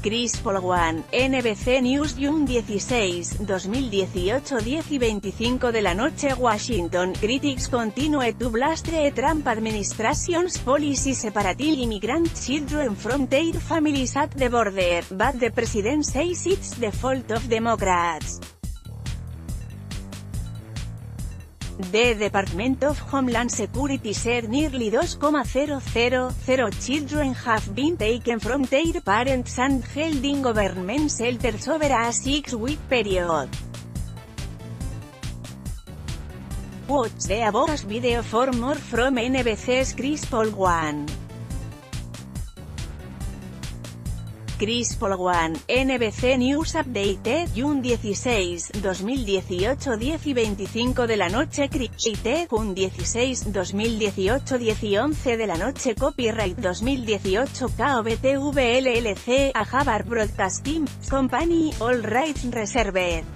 Chris Paul One, NBC News June 16, 2018 10 y 25 de la noche Washington. Critics continue to blast the Trump administration's policy separating immigrant children from their families at the border, but the president says it's the fault of Democrats. The Department of Homeland Security said nearly 2,000 children have been taken from their parents and held in government shelters over a 6-week period. Watch the above video for more from NBC's Chris Paul One. Chris Paul One, NBC News Update, June 16, 2018 10 y 25 de la noche. Update, June 16, 2018 10 y 11 de la noche. Copyright 2018 KOBTV LLC, a Harvard Broadcasting Company, all rights reserved.